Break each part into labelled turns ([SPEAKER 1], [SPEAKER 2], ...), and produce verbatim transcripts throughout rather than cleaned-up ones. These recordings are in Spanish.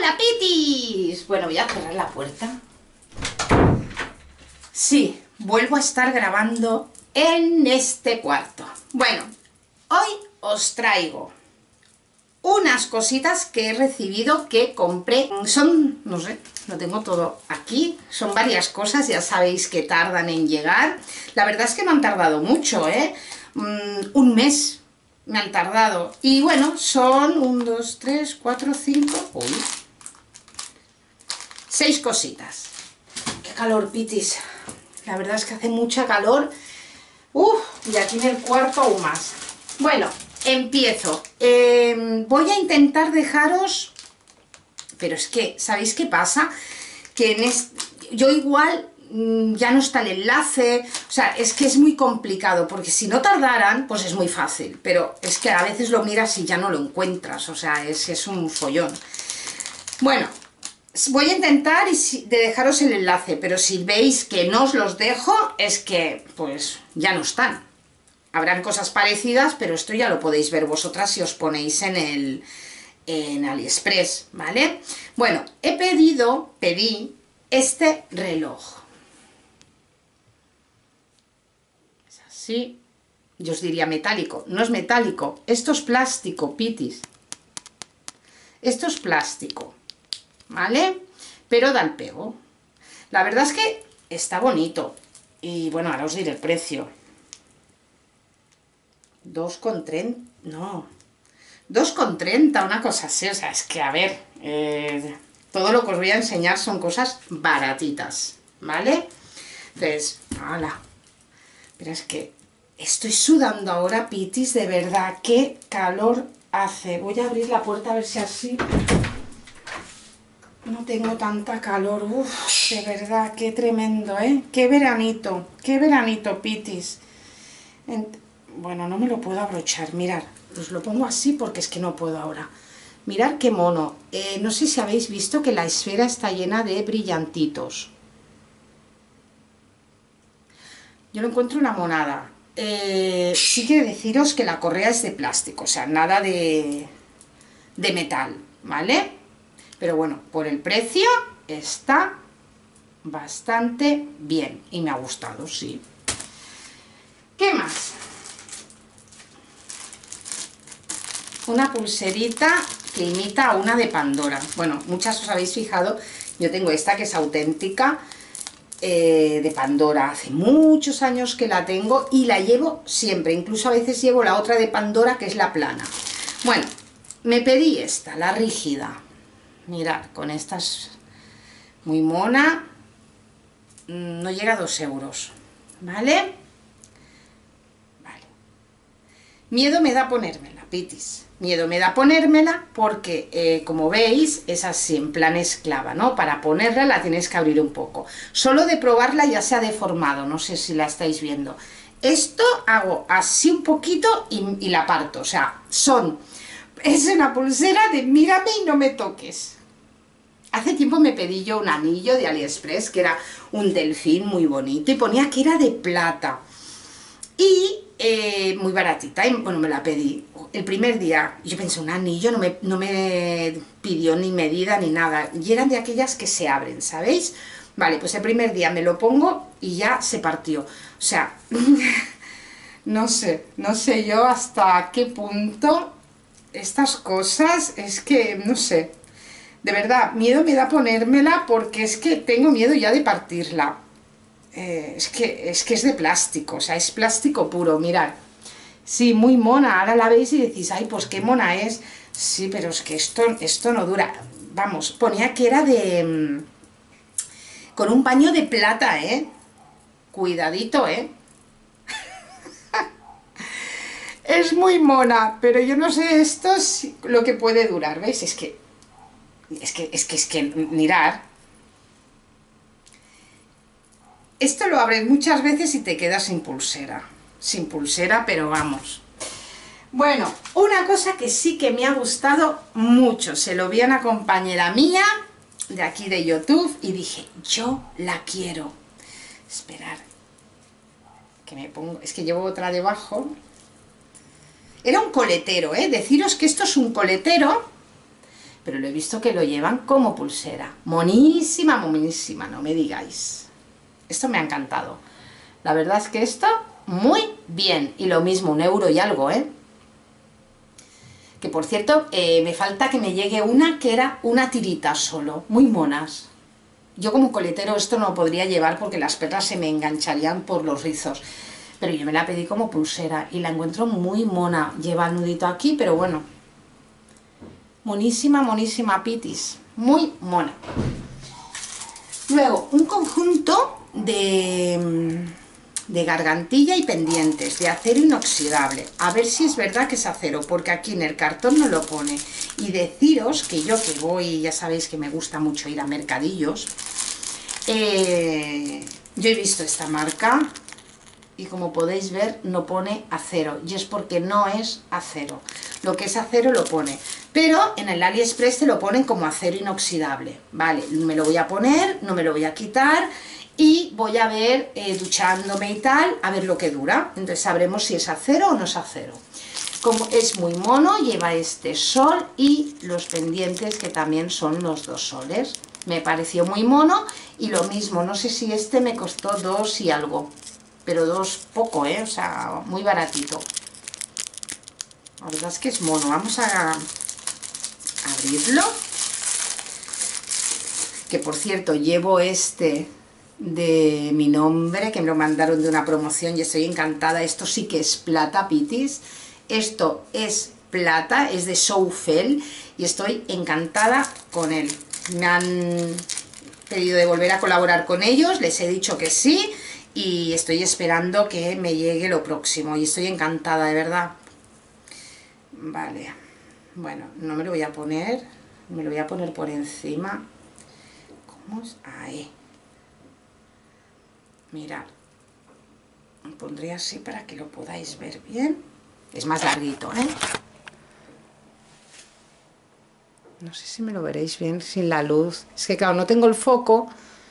[SPEAKER 1] ¡Hola, Pitis! Bueno, voy a cerrar la puerta. Sí, vuelvo a estar grabando en este cuarto. Bueno, hoy os traigo unas cositas que he recibido, que compré. Son, no sé, lo tengo todo aquí. Son varias cosas, ya sabéis que tardan en llegar. La verdad es que no han tardado mucho, ¿eh? Mm, un mes me han tardado. Y bueno, son un, dos, tres, cuatro, cinco... Uy, seis cositas. ¡Qué calor, Pitis! La verdad es que hace mucha calor. Uf, y aquí en el cuarto aún más. Bueno, empiezo. Eh, voy a intentar dejaros... Pero es que, ¿sabéis qué pasa? Que en este... yo igual mmm, ya no está el enlace. O sea, es que es muy complicado, porque si no tardaran, pues es muy fácil. Pero es que a veces lo miras y ya no lo encuentras. O sea, es, es un follón. Bueno, voy a intentar de dejaros el enlace, pero si veis que no os los dejo, es que, pues, ya no están. Habrán cosas parecidas, pero esto ya lo podéis ver vosotras si os ponéis en el... en AliExpress, ¿vale? Bueno, he pedido, pedí este reloj. Es así. Yo os diría metálico. No es metálico. Esto es plástico, Pitis. Esto es plástico, ¿vale? Pero da el pego. La verdad es que está bonito. Y bueno, ahora os diré el precio. dos con treinta. No. dos con treinta, una cosa así. O sea, es que a ver. Eh, todo lo que os voy a enseñar son cosas baratitas, ¿vale? Entonces, hala. Pero es que estoy sudando ahora, Pitis, de verdad. Qué calor hace. Voy a abrir la puerta a ver si así no tengo tanta calor. Uf, de verdad, qué tremendo, ¿eh? Qué veranito, qué veranito, Pitis. Bueno, no me lo puedo abrochar, mirad. Os lo pongo así porque es que no puedo ahora. Mirad qué mono. Eh, no sé si habéis visto que la esfera está llena de brillantitos. Yo lo encuentro una monada. Eh, sí que deciros que la correa es de plástico, o sea, nada de, de metal, ¿vale? Pero bueno, por el precio está bastante bien y me ha gustado, sí. ¿Qué más? Una pulserita que imita a una de Pandora. Bueno, muchas os habéis fijado, yo tengo esta que es auténtica, eh, de Pandora. Hace muchos años que la tengo y la llevo siempre. Incluso a veces llevo la otra de Pandora, que es la plana. Bueno, me pedí esta, la rígida. Mirad, con estas muy mona, no llega a dos euros, ¿vale? Vale. Miedo me da ponérmela, Pitis. Miedo me da ponérmela porque, eh, como veis, es así, en plan esclava, ¿no? Para ponerla la tienes que abrir un poco. Solo de probarla ya se ha deformado, no sé si la estáis viendo. Esto hago así un poquito y, y la parto, o sea, son... es una pulsera de mírame y no me toques. Hace tiempo me pedí yo un anillo de AliExpress, que era un delfín muy bonito, y ponía que era de plata. Y eh, muy baratita, y bueno, me la pedí. El primer día, yo pensé, un anillo, no me, no me pidió ni medida ni nada. Y eran de aquellas que se abren, ¿sabéis? Vale, pues el primer día me lo pongo y ya se partió. O sea, no sé, no sé yo hasta qué punto estas cosas, es que, no sé. De verdad, miedo me da ponérmela porque es que tengo miedo ya de partirla. Eh, es, que, es que es de plástico, o sea, es plástico puro, mirad. Sí, muy mona, ahora la veis y decís, ay, pues qué mona es. Sí, pero es que esto, esto no dura. Vamos, ponía que era de... con un paño de plata, ¿eh? Cuidadito, ¿eh? Es muy mona, pero yo no sé esto es lo que puede durar, ¿veis? Es que... Es que, es que, es que, mirad. Esto lo abres muchas veces y te quedas sin pulsera. Sin pulsera, pero vamos. Bueno, una cosa que sí que me ha gustado mucho. Se lo vi a una compañera mía de aquí de YouTube y dije, yo la quiero. Esperar. Que me pongo... es que llevo otra debajo. Era un coletero, ¿eh? Deciros que esto es un coletero... pero lo he visto que lo llevan como pulsera. Monísima, monísima, no me digáis. Esto me ha encantado. La verdad es que esto, muy bien. Y lo mismo, un euro y algo, ¿eh? Que por cierto, eh, me falta que me llegue una que era una tirita solo, muy monas. Yo como coletero esto no lo podría llevar porque las perlas se me engancharían por los rizos. Pero yo me la pedí como pulsera y la encuentro muy mona. Lleva el nudito aquí, pero bueno. Monísima, monísima pitis. Muy mona. Luego, un conjunto de, de gargantilla y pendientes de acero inoxidable. A ver si es verdad que es acero, porque aquí en el cartón no lo pone. Y deciros que yo que voy, ya sabéis que me gusta mucho ir a mercadillos, eh, yo he visto esta marca y como podéis ver no pone acero, y es porque no es acero. Lo que es acero lo pone, pero en el AliExpress te lo ponen como acero inoxidable. Vale, me lo voy a poner, no me lo voy a quitar y voy a ver, eh, duchándome y tal, a ver lo que dura. Entonces sabremos si es acero o no es acero. Como es muy mono, lleva este sol y los pendientes que también son los dos soles. Me pareció muy mono y lo mismo, no sé si este me costó dos y algo, pero dos poco, ¿eh? O sea, muy baratito. La verdad es que es mono. Vamos a abrirlo. Que por cierto, llevo este de mi nombre, que me lo mandaron de una promoción y estoy encantada. Esto sí que es plata, pitis. Esto es plata, es de Showfell y estoy encantada con él. Me han pedido de volver a colaborar con ellos, les he dicho que sí y estoy esperando que me llegue lo próximo y estoy encantada, de verdad. Vale, bueno, no me lo voy a poner, me lo voy a poner por encima. ¿Cómo es? Ahí. Mirad, me pondré así para que lo podáis ver bien. Es más larguito, ¿eh? No sé si me lo veréis bien sin la luz. Es que claro, no tengo el foco.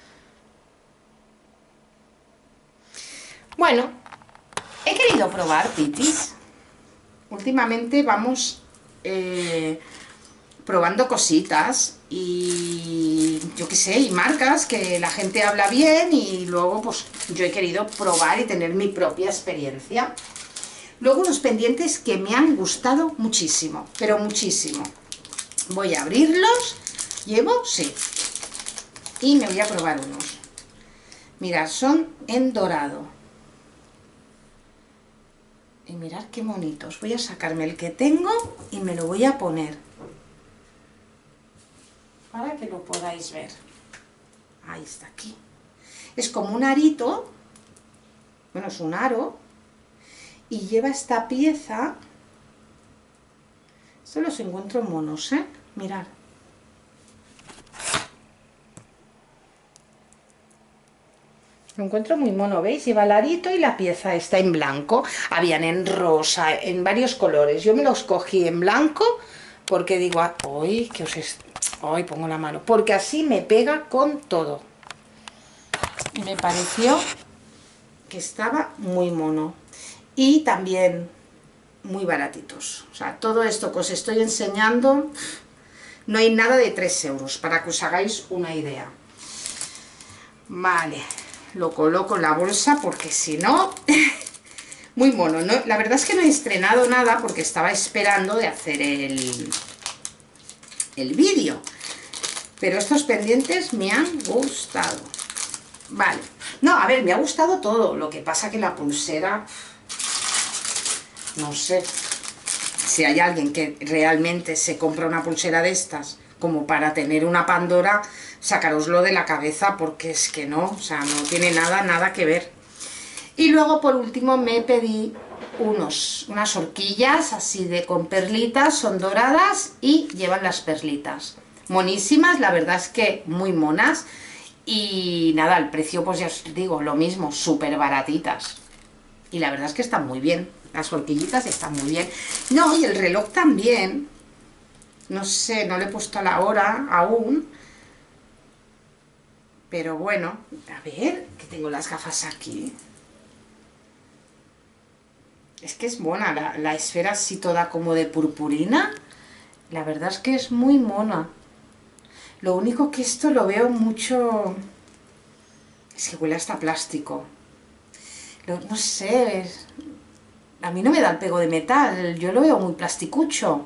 [SPEAKER 1] Bueno, he querido probar pitis. Últimamente vamos eh, probando cositas y yo qué sé, y marcas que la gente habla bien y luego pues yo he querido probar y tener mi propia experiencia. Luego unos pendientes que me han gustado muchísimo, pero muchísimo. Voy a abrirlos. ¿Llevo? Sí. Y me voy a probar unos. Mirad, son en dorado. Y mirad qué bonitos. Voy a sacarme el que tengo y me lo voy a poner. Para que lo podáis ver. Ahí está, aquí. Es como un arito. Bueno, es un aro. Y lleva esta pieza. Esto los encuentro monos, ¿eh? Mirad. Lo encuentro muy mono, ¿veis? Lleva el arito y la pieza está en blanco. Habían en rosa, en varios colores. Yo me los cogí en blanco porque digo, ¡ay, que os es... ¡ay, pongo la mano! Porque así me pega con todo. Y me pareció que estaba muy mono. Y también muy baratitos. O sea, todo esto que os estoy enseñando, no hay nada de tres euros, para que os hagáis una idea. Vale, lo coloco en la bolsa porque si no, muy mono, ¿no? La verdad es que no he estrenado nada porque estaba esperando de hacer el, el vídeo. Pero estos pendientes me han gustado. Vale, no, a ver, me ha gustado todo. Lo que pasa que la pulsera... no sé si hay alguien que realmente se compra una pulsera de estas como para tener una Pandora, sacaroslo de la cabeza porque es que no, o sea, no tiene nada, nada que ver. Y luego por último me pedí unos, unas horquillas así de con perlitas, son doradas y llevan las perlitas. Monísimas, la verdad es que muy monas y nada, el precio pues ya os digo, lo mismo, súper baratitas. Y la verdad es que están muy bien. Las horquillitas están muy bien. No, y el reloj también. No sé, no le he puesto la hora aún. Pero bueno, a ver, que tengo las gafas aquí. Es que es buena, la, la esfera así toda como de purpurina. la verdad es que es muy mona. Lo único que esto lo veo mucho... es que huele hasta plástico. Lo, no sé, es... a mí no me da el pego de metal, yo lo veo muy plasticucho.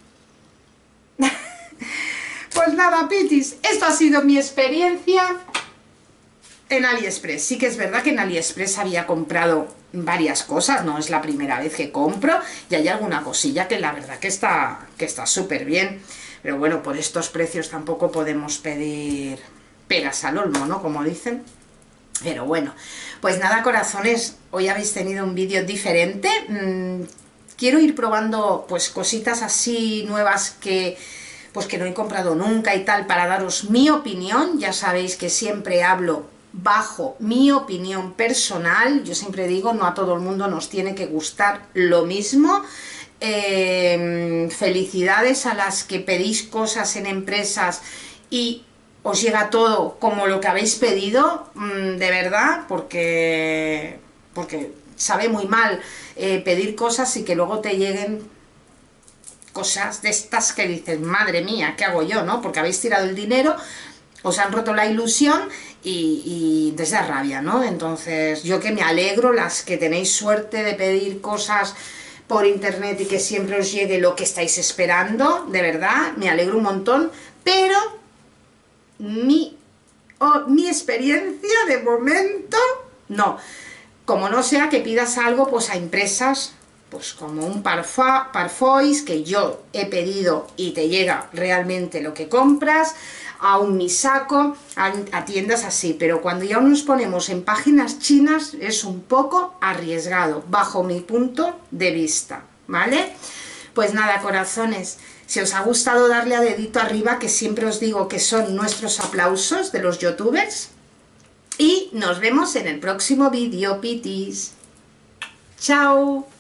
[SPEAKER 1] Pues nada, pitis, esto ha sido mi experiencia en AliExpress. Sí que es verdad que en AliExpress había comprado varias cosas, no es la primera vez que compro, y hay alguna cosilla que la verdad que está que está súper bien, pero bueno, por estos precios tampoco podemos pedir peras al olmo, ¿no? Como dicen. Pero bueno, pues nada, corazones, hoy habéis tenido un vídeo diferente. Mm, quiero ir probando pues cositas así nuevas que pues que no he comprado nunca y tal, para daros mi opinión. Ya sabéis que siempre hablo bajo mi opinión personal. Yo siempre digo, no a todo el mundo nos tiene que gustar lo mismo. Eh, felicidades a las que pedís cosas en empresas y os llega todo como lo que habéis pedido, de verdad, porque, porque sabe muy mal eh, pedir cosas y que luego te lleguen cosas de estas que dices, madre mía, ¿qué hago yo? ¿No? Porque habéis tirado el dinero, os han roto la ilusión y, y te da rabia, ¿no? Entonces, yo que me alegro, las que tenéis suerte de pedir cosas por internet y que siempre os llegue lo que estáis esperando, de verdad, me alegro un montón, pero mi, oh, mi experiencia de momento, no. Como no sea que pidas algo pues a empresas pues como un Parfa, Parfois, que yo he pedido y te llega realmente lo que compras, a un Misako, a, a tiendas así, pero cuando ya nos ponemos en páginas chinas es un poco arriesgado, bajo mi punto de vista, ¿vale? Pues nada, corazones, si os ha gustado darle a dedito arriba, que siempre os digo que son nuestros aplausos de los youtubers, y nos vemos en el próximo vídeo, pitis. ¡Chao!